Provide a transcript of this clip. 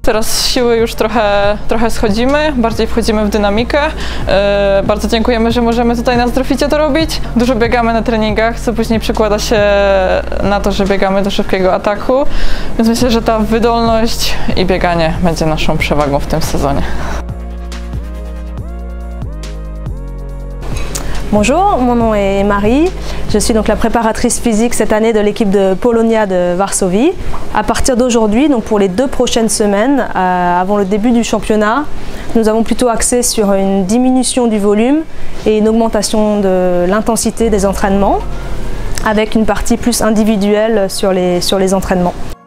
Teraz siły już trochę schodzimy, bardziej wchodzimy w dynamikę. Bardzo dziękujemy, że możemy tutaj na Zdroficie to robić. Dużo biegamy na treningach, co później przekłada się na to, że biegamy do szybkiego ataku. Więc myślę, że ta wydolność i bieganie będzie naszą przewagą w tym sezonie. Bonjour, mon nom est Marie. Je suis donc la préparatrice physique cette année de l'équipe de Polonia de Varsovie. À partir d'aujourd'hui, donc pour les 2 prochaines semaines, avant le début du championnat, nous avons plutôt axé sur une diminution du volume et une augmentation de l'intensité des entraînements, avec une partie plus individuelle sur les entraînements.